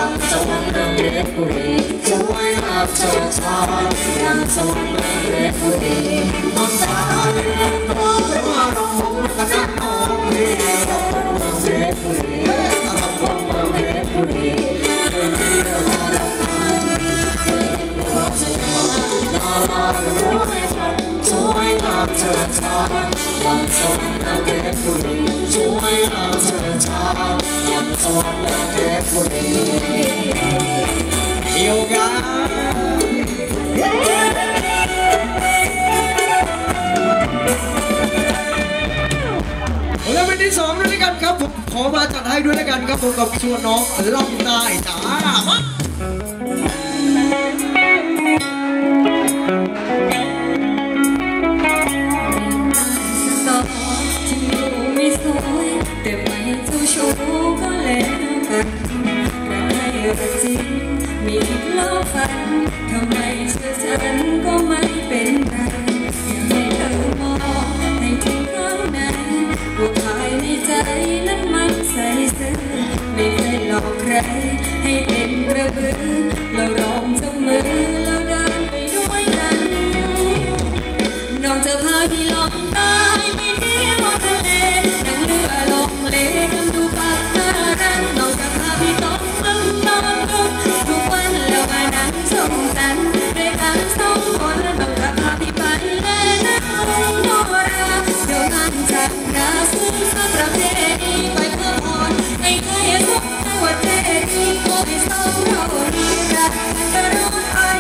ยังสวรรค์เพชรบุรีสวยงามเชิดชายยังสวรรค์เพชรบุรีน้องสาวน้องเมืองกระสับน้องเมืองเพชรบุรีเพชรบุรีสวยงามเชิดชายยังสวรรค์เพชรบุรีสวยงามเชิดชายยังสวรรค์เพชรบุรีโยกาแล้วเป็นที่สองด้วยกันครับผมขอมาจัดให้ด้วยกันครับผมกับส่วนน้องล่องใต้จ๋ามาแต่ไม่เจ้าชู้ก็แล้วกันแต่ให้รักจริงมีล้อฝันทำไมเชื่อฉันก็ไม่เป็นไรอยากให้เธอมองให้ถึงข้างในว่าภายในใจนั้นมันใสซื่อไม่เคยหลอกใครให้เป็นกระบือเราลองจับมือแล้วเดินไปด้วยกันน้องจะพาพี่ลองใต้ไปเที่ยวทะเลนั่งเรือลงเลกันดูปะการังน้องจะพาพี่ต้องมึงนอนดูทุกวันแล้วมานั่งชมกันด้วยกันสองคนแล้วน้องจะพาพี่ไปเล่นน้ำโนราเดี๋ยวนั่งจากราซึ่งสักประเพณีไปขอพรให้ใครทุกตัวเจดีย์ขอให้สองเราดีรักกันตลอดไป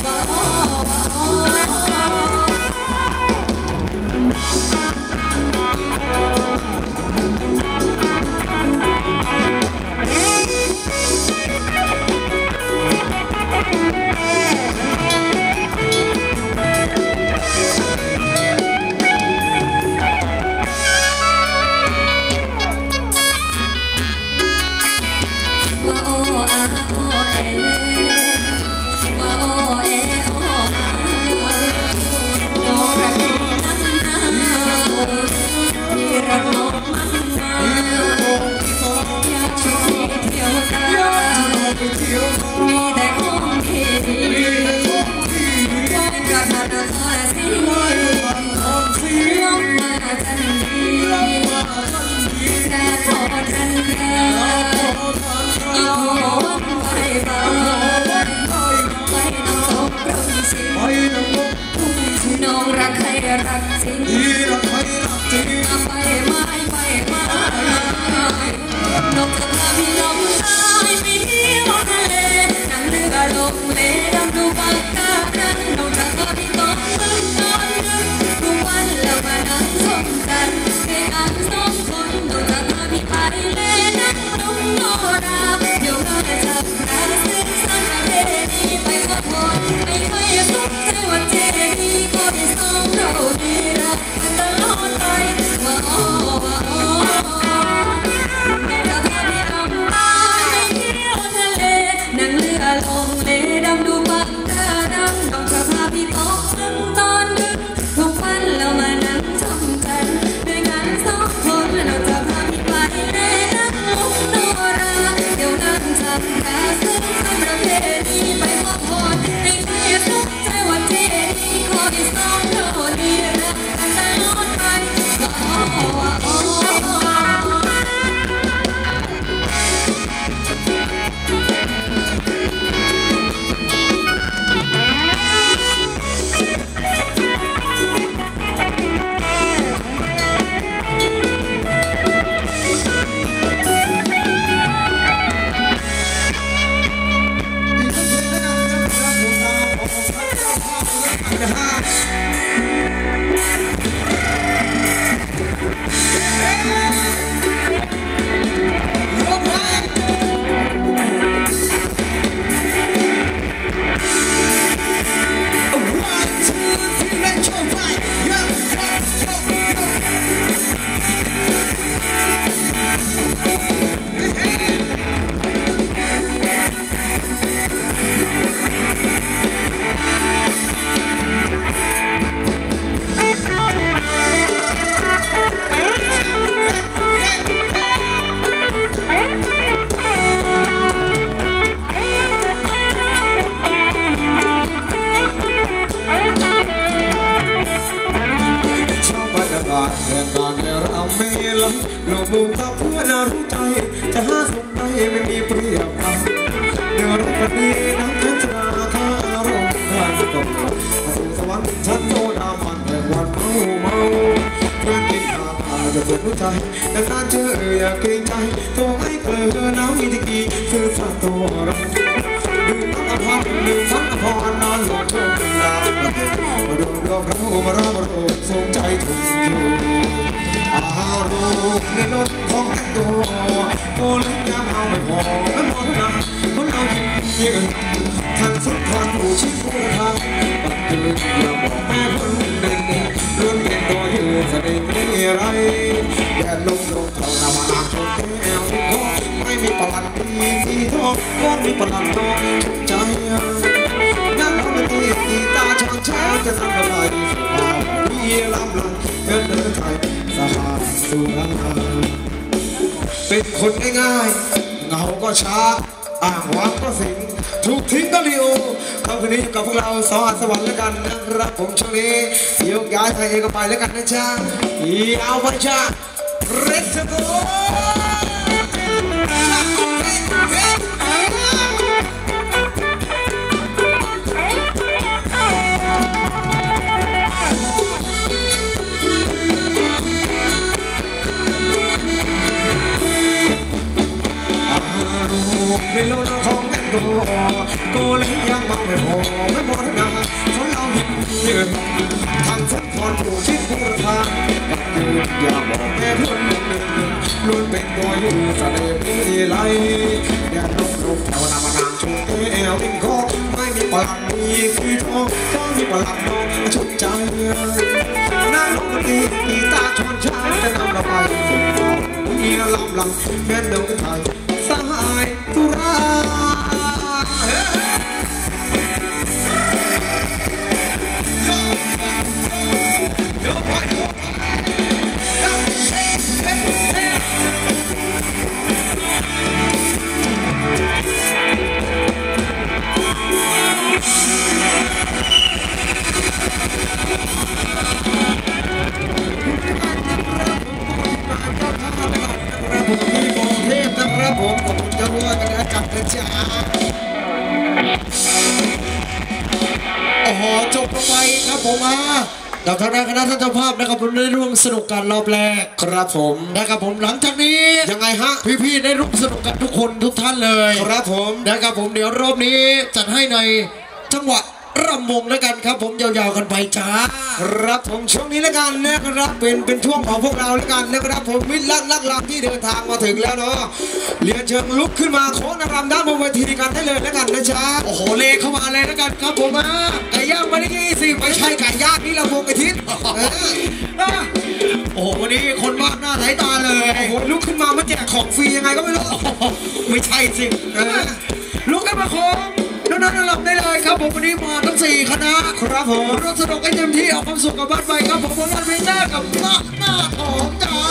มีแต่ของที่ดีวันกระทำอะไรสิลงมาทันทีแต่พอทันเธออีกหัวไปบ้างมูลกับเพื่อนรู้ใจจะหาสมใจไม่มีเปรียบกันเนื้อรักกันดีน้ำฉันจะข้ารมกันกับมาสู่สวรรค์ฉันโซดามันแห่งวันเมาเพื่อนกินข้าวจะเปิดหัวใจแต่นานเจออย่าเกรงใจตัวให้เกลือน้ำมีตะกี้คือฝันตัวเราดื่มน้ำพันดื่มฟันพอนอนหลงโชคดาวมาดูดอกเรามาเรามาโรคทรงใจถึงอยู่อารมณ์ในรถของตัวโอ้ลิ้นยามเอาไม่พอไม่หมดนะคนเรายิ่งทางสุดทางผู้ชิดผู้ทางปัจจุบันอย่าบอกแม่คนเดินล้วนเป็นตัวอยู่แสดงไม่ไรแดดลมลมเขาหน้ามาอ่างชนแก้วไม่มีปลัดมีที่ทองก็มีปลัดทองใจนั่งทำตีกีตาช้างช้าจะทำอะไรมีลำลังเดินเดินไทยสหายสุราเป็นคนง่ายๆเงาก็ช้าอ่างวางก็สิงถูกทิ้งก็เร็วคำคืนนี้อยู่กับพวกเราสวัสดิ์แล้วกันนะครับผมช่วงนี้ยกย้ายไทยเองก็ไปแล้วกันนะจ๊ะยาวไปจ้าเรสโกไม่รู้น้องของแม่ตัวกูเลยยังมองไม่พอไม่หมดนะคนเราเห็นยืนทางสักคนผู้ชิดผู้ทางยืนอย่าบอกแม่เพื่อนล้วนเป็นตัวอยู่แสดงไม่ไหลอย่าลบลบแต่ว่านามานางชุดเอววิ่งคอไม่มีปลักมีฟีทองก็มีปลักน้องชุดใจนั่งลงตีกีตาชวนช้าจะนำเราไปมีลำลังแม่เดินไทยสหายตุลาผมจะรู้กันนะจับนะจ๊ะโอ้โหจบไปครับผมกับทางคณะท่านเจ้าภาพนะครับผมได้ร่วมสนุกกันรอบแรกครับผมนะครับผมหลังจากนี้ยังไงฮะพี่ๆได้ร่วมสนุกกันทุกคนทุกท่านเลยครับผมนะครับผมเดี๋ยวรอบนี้จัดให้ในจังหวะรำวงแล้วกันครับผมยาวๆกันไปจ้าครับผมช่วงนี้แล้วกันนะครับเป็นช่วงของพวกเราแล้วกันนะครับผมมิตรลักลำที่เดินทางมาถึงแล้วเนาะเรียนเชิญลุกขึ้นมาโค้งนางรำด้านบนเวทีกันได้เลยแล้วกันนะจ๊ะโอ้โหเลเข้ามาเลยแล้วกันครับผมไก่ย่างมาได้20ไม่ใช่ไก่ย่างนี่เราวงไอทิศโอ้โหวันนี้คนมากหน้าสายตาเลยโอ้โหลุกขึ้นมาแจกของฟรียังไงก็ไม่รู้ไม่ใช่สิลุกขึ้นมาโค้งน้องๆหลับได้เลยครับผมวันนี้มาทั้ง4คณะครับผมรถสนุกให้เต็มที่เอาความสุขกับบ้านไปครับผมวันนี้หน้ากับหน้าของจ้า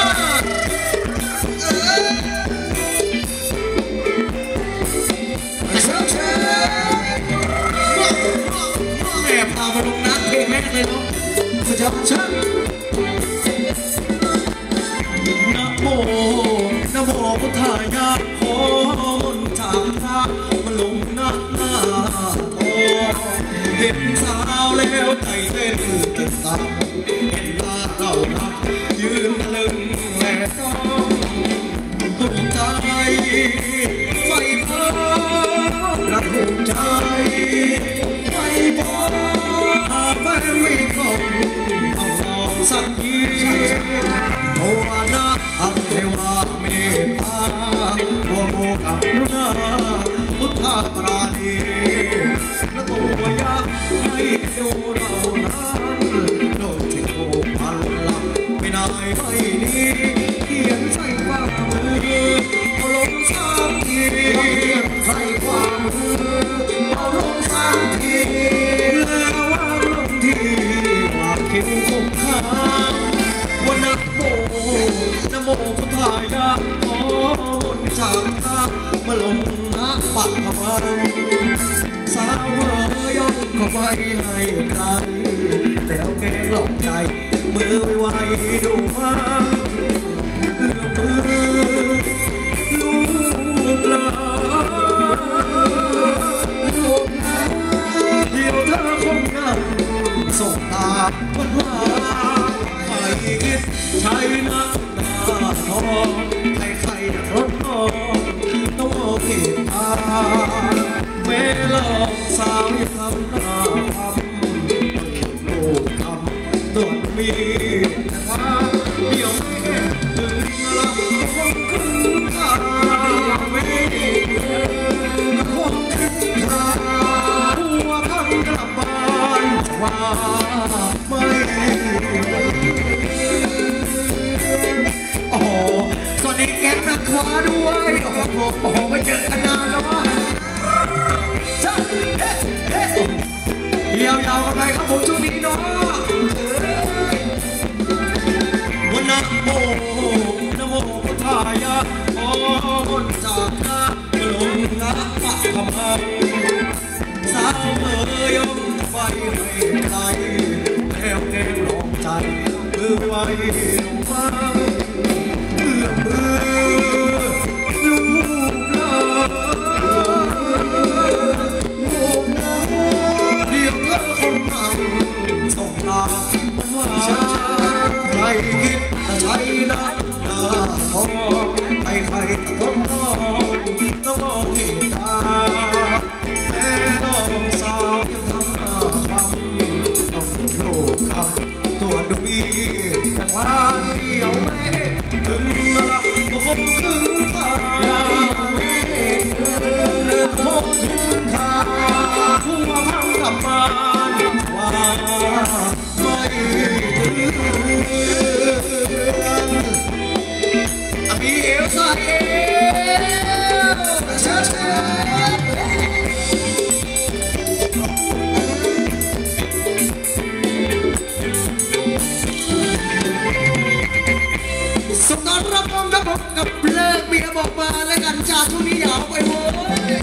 แม่พามาลงน้ำเพลงแม่เลยเนาะสุดยอดช่างนะโมพุทธายะขอมนต์จากพระมาลงหน้าเห็นสาวแล้วใจเต้นเต้นตามเห็นหน้าเรานักยืนตะลึงแหลกต้องถูกใจไฟเพิ่มรักถูกใจไฟพอแฟนไม่คงต้องลองสักทีโออานะอังเทวาเมตตาโมโมกับรุณาพุทธาปราณีและตัวยักษ์ให้ดูเรานั้นโดนที่โกพันลับไม่ได้ไม่นี้เขียนใส่ความมือเอาลงสามทีเขียนใส่ความมือเอาลงสามทีแล้ววางลงทีวางคิ้วคงค้างวันนะโมพุทธายะขอมนต์จากพระมาลงณปักขวันสาวย่องเข้าไปให้กันแต่เอาแกงหลอกใจมือไว้ดูว่าเรื่องลูกหลานลูกหลานเดี๋ยวเธอคงนั่งส่งตาวันวานไม่คิดใช้น้ำตาทองให้ใครทดลองต้องเอาผิดตาเวลาสาวยังทำหน้าทำลูกทำตัวมีแต่ว่าเดี๋ยวไม่ถึงลำคงขึ้นตาไม่คงขึ้นตาหัวพันกลับบ้านว่าไม่โอ้โหสวัสดีแก๊งนักขวาด้วยโอ้โหไม่เจอกันนานแล้วว่ะยาวๆกันไปครับผมช่วงนี้เนาะวันนะโมพุทธายะโอ้จากนะลงนะปะคำพังสาวเอ๋ยยมไฟให้ใจแล้วแก้วลองใจเพื่อไว้ลงฟังเพื่อลูกหลานเดี๋ยวเธอคงนั่งส่งลาว่าใครคิดจะใช้น้ำตาทองให้ใครตะทนน้องต้องมองเห็นตาแม่น้องสาวยังทำหน้าฟังต้องโลกคำตัวดูดีแต่ว่าเดียวไม่ถึงละก็คงถึงตาคงถึงตาทั่วพังกับบ้านว่าไม่ถึงมีเอลซ่าเอลสมตอนรับฟังกับผมกับเลิกเมียบอกมาแล้วกันจากช่วงนี้ยาวไปโว้ย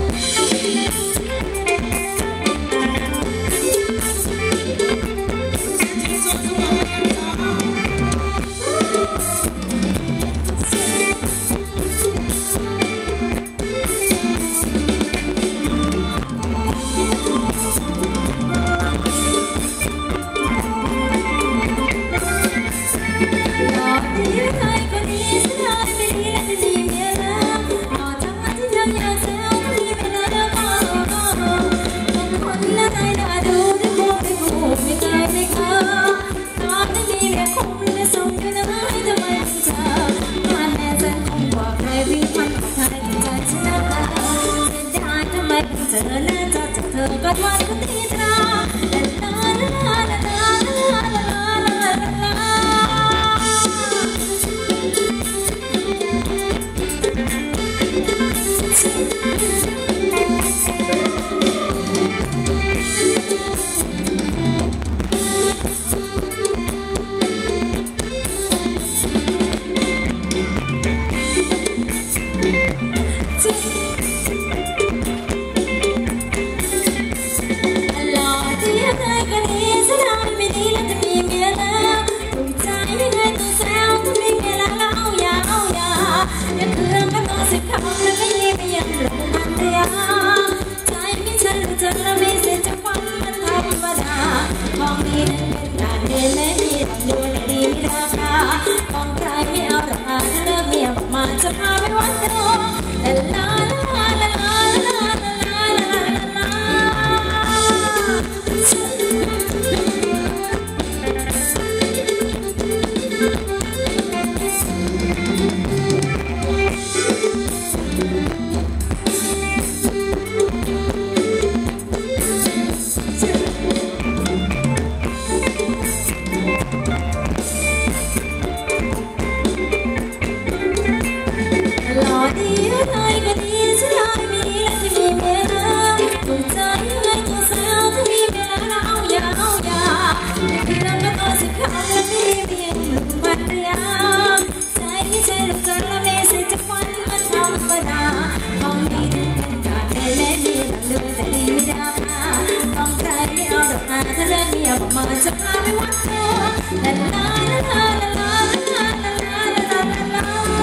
เธอและจากเธอก็ทอดกันทีตราลาลาลาลาลาลาลาลาของดีนั้นเป็นการเดินและดีทำดูและดีมีราคาของใครไม่เอาราคาถ้าเลิกเมียบอกมาจะพาไปวัดโตลาลาลาลาลาลาลาลาลามาจะพาไปวัดโตลาลาลาลาลาลาลาลาลา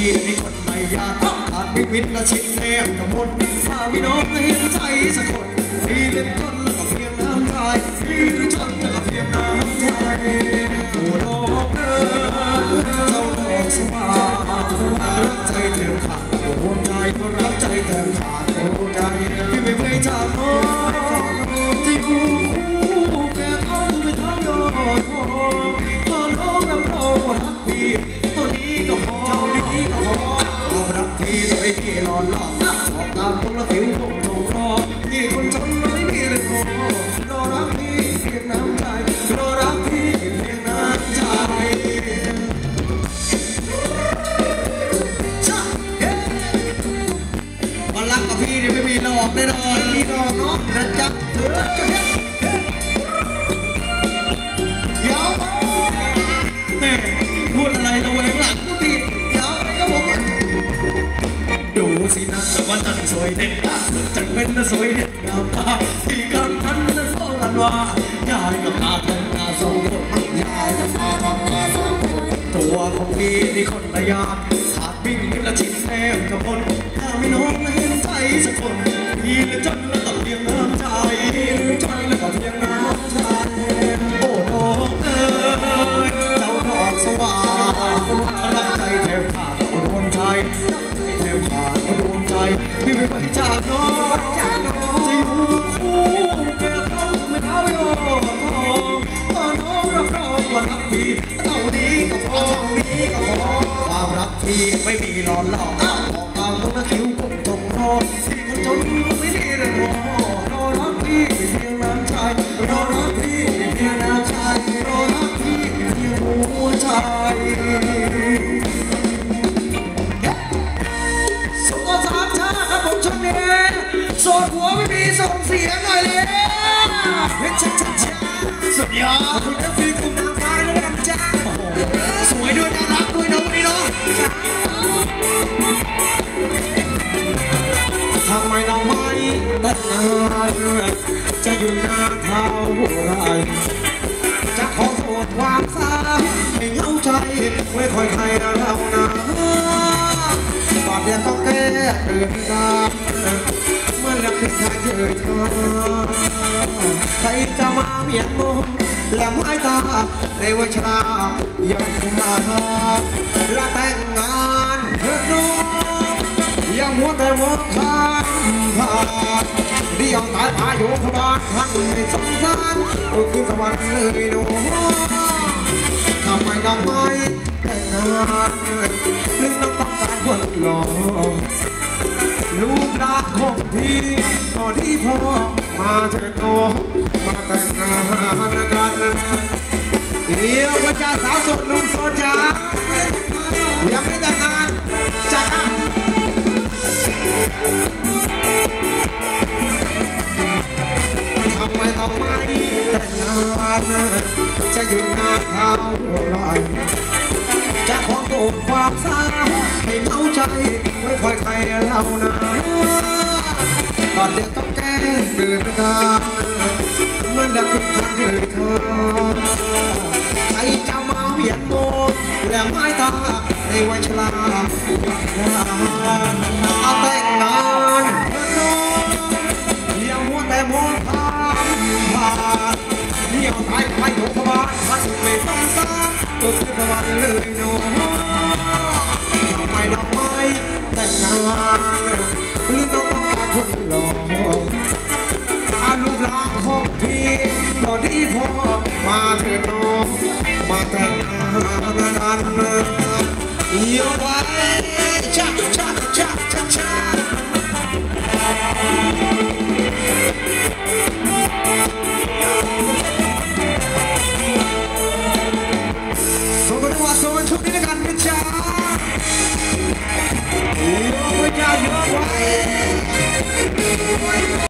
นี่คนไม่ยากอาจไม่มิตรและชิดแนบกับมนถ้าพี่น้องไม่เห็นใจสักคนพี่เล่นคนแล้วก็เพียงน้ำใจพี่หรือจนแล้วก็เพียงน้ำใจโอ้ดอกเอ๋ยเจ้าดอกสว่างรักใจเธอขาดโอ้ใจคนรักใจเธอขาดโอ้ใจพี่ไม่เคยจากน้องที่คู่แก่เขาไม่ทำยอดพอตอนน้องรับรองว่ารักพี่เท่านี้ก็พอเท่านี้ก็พอความรักพี่สวยที่หล่อหลอกออกตามคนละผิวคงตรงรอที่คนจนไม่มีเลยพอรอรักพี่เพียงน้ำใจรอรักพี่เพียงน้ำใจมารักกับพี่เนี่ยไม่มีหลอกแน่นอนมีหลอกเนาะนะจ๊ะแม่พูดอะไรระแวงหลังก็ผิดเดี๋ยวก็บอกดูสินะแต่ว่าจันสวยเด็ดจันเป็นสวยเด็ดงามตาที่กันทันนั้นโซลันว่ายายกับตาเป็นตาสองคนยายกับตาสองคนตัวของพี่นี่คนละยามขาดวิ่งและชิดแนมกับคนถ้าไม่น้องไม่เห็นใจสักคนพี่และจันแล้วก็เพียงน้ำใจใจแล้วก็เพียงน้ำใจโอ้น้องเอ๋ยเจ้าดอกสว่างรักใจแทบขาดโอ้ดวงใจแทบขาดโอ้ดวงใจพี่ไม่ไปจากน้องจะอยู่คู่แก่เขาไม่เท่ายอดทองตอนน้องรับรองว่ารักพี่เท่านี้ก็พอเท่านี้ก็พอความรักพี่ไม่มีหลอนหลอกออกตามคนละคิ้วคงตรงรอที่คนจนไม่ได้เรื่องรอรักพี่เพียงน้ำใจรอรักพี่เพียงน้ำใจรอรักพี่เพียงหัวใจสุขสามชาติครับผมช่วงนี้โสดหัวไม่มีส่งเสียงหน่อยเลยเฮ้ยชัดสุดยอดคุณจะฟีคุณนางฟ้าแล้วกันจ้าสวยด้วยน่ารักด้วยน้องนี่เนาะทำไมเราไม่แต่งงานจะอยู่นานเท่าไรจะขอโทษความสายให้เข้าใจไม่ค่อยใครเรานะบาดเดียวต้องแก้เรื่องดาเมื่อเราขึ้นทางเจอเธอใครจะมาเบียดมุมและไม้ตาในวัยชรายังมาและแต่งงานเพื่อน้องยังมัวแต่มองข้ามผ่านเดียวตายพายุขบานทันในสงสารก็คือสวรรค์เลยน้องทำไมเราไม่แต่งงานหรือต้องการคนหล่อลูกรักของพี่ก็ที่พ่อมาเถิดน้องมาแต่งงานกันเดี๋ยวพระเจ้าสาวโสดนุ่มโสดจ้ายังไม่แต่งงานจ้าทำไมต้องไม่แต่งงานจะอยู่นานเท่าไรจะขอโทษความสายให้เข้าใจไม่ค่อยใครเล่านะตอนเด็กต้องแก้เดินทางเมื่อดักขึ้นทางเดินทางใครจะมาเบียดโมและไม้ตาในวัยชราเอาแต่งงานยังมัวแต่มองผ่านเดี่ยวตายไปโยกบาลพัดไม่ต้องสาก็คือสวรรค์เลยน้องทำไมดอกไม้แต่งงานหรือต้องการคนหล่ออาลูกหลานของพี่ตอนที่พ่อมาเถิดน้องมาแต่งงานกันเยี่ยมไว้ชัก